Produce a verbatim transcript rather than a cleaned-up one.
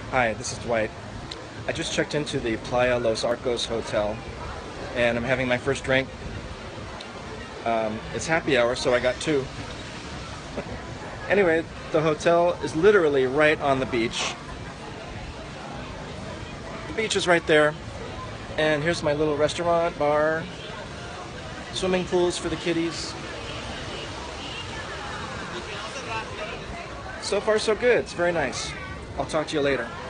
Hi, this is Dwight. I just checked into the Playa Los Arcos hotel and I'm having my first drink. Um, it's happy hour, so I got two. Anyway, the hotel is literally right on the beach. The beach is right there. And here's my little restaurant, bar, swimming pools for the kiddies. So far, so good. It's very nice. I'll talk to you later.